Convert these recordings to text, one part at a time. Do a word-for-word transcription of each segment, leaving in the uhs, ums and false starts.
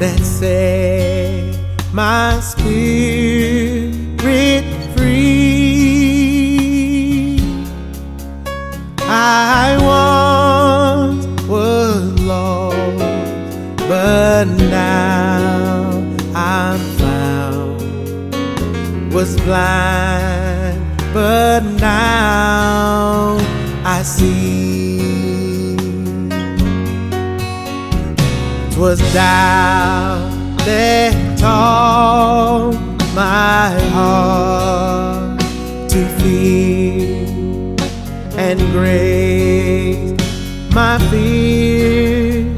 that set my spirit free. I once was lost, but now I'm found. Was blind, but now I see. 'Twas doubt that taught my heart to fear, and grace my fears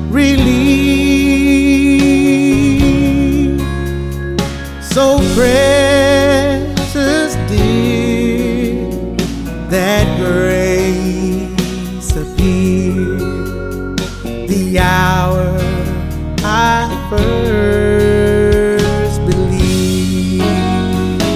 relieve. So precious dear that grace appeared the hour I first believed.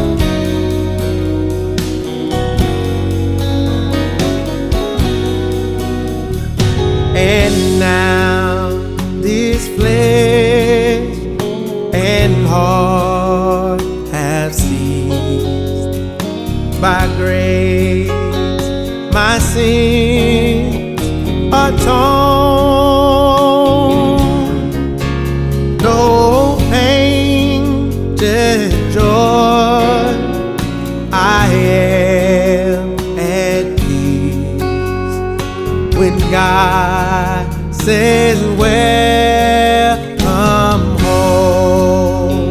And now this flesh and heart have ceased. By grace my sins atoned. No pain, just joy. I am at peace when God says, welcome home.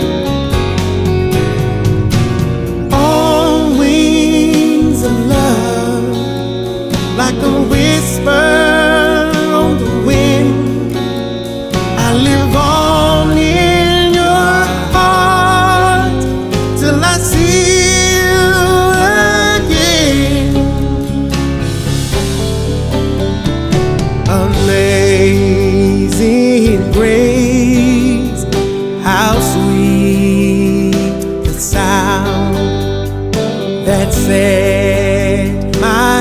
On wings of love, like a whisper on the wind, I live on in your heart till I see you again. Amazing grace, how sweet the sound that set my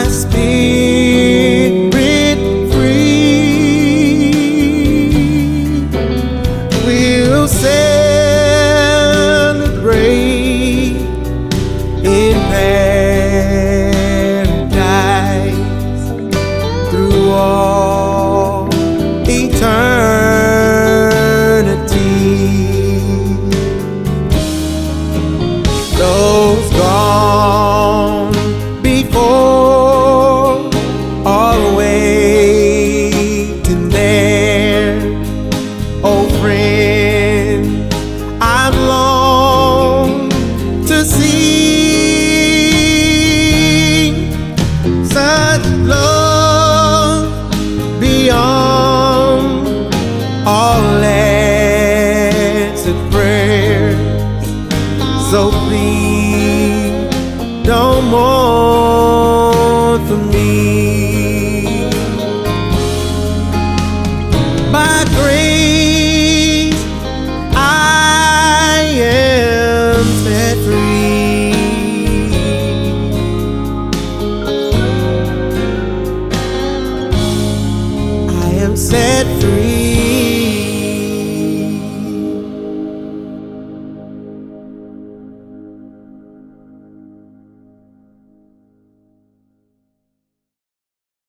spirit free. We'll celebrate in paradise through all eternity. Those gone before are waiting there. Oh friend, I'm long to see such love beyond all answered prayers. So please don't mourn for me. By grace I am set free. I am set free.